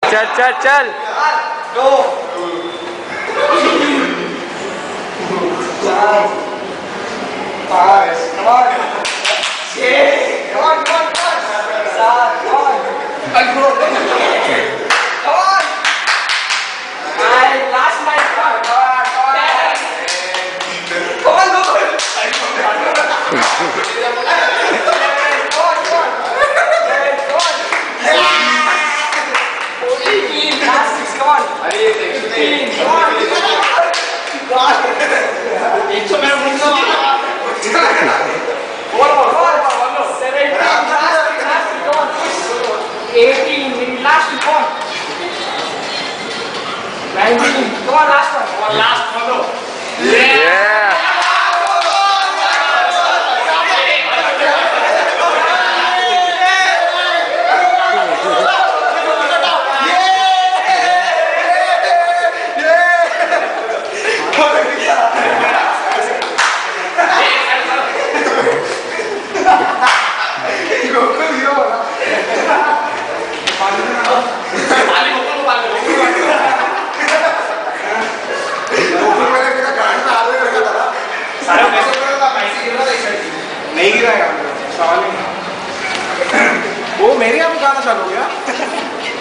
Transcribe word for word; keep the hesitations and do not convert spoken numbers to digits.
चल चल चल दो चार पाँच छः सात last night eighteen, last one. nineteen, come on, last one. Come on, last one. Yeah. yeah. नहीं गिरा यार, सवाल नहीं। वो मेरे यहाँ पे गाना चालू हो गया।